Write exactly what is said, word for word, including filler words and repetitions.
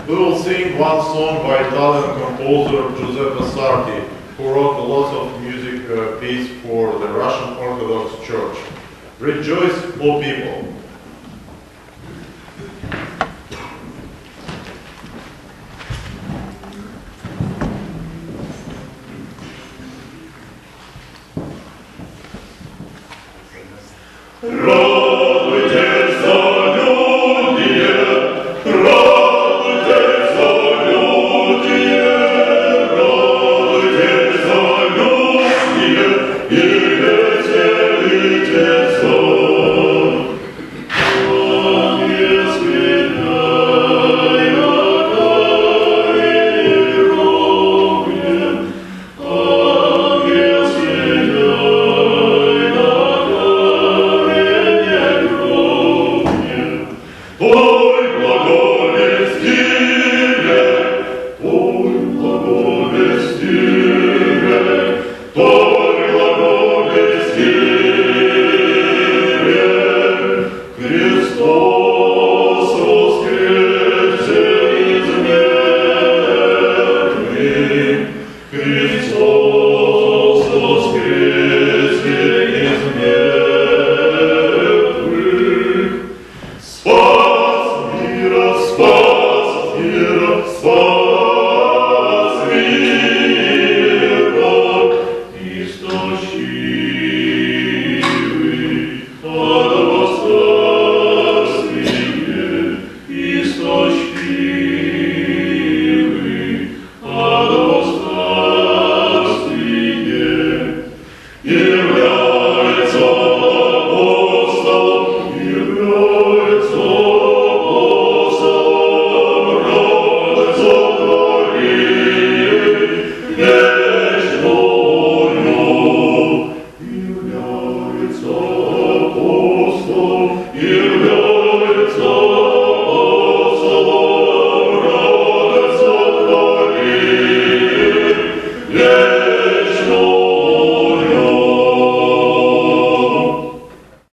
We will sing one song by Italian composer Giuseppe Sarti, who wrote a lot of music uh, piece for the Russian Orthodox Church. Rejoice, O people! Радуйтеся, людие, радуйтеся, людие, радуйтеся, людие, и веселитесь. Ангел скрипяя камень огнем, ангел скрипяя камень огнем, Ой, благовестие, ой, благовестие, ой, благовестие, Христос воскресе из мертвых, Христос воскресе из мертвых, спас мира, спас мира, спас мира, истощивый от восстания, истощивый.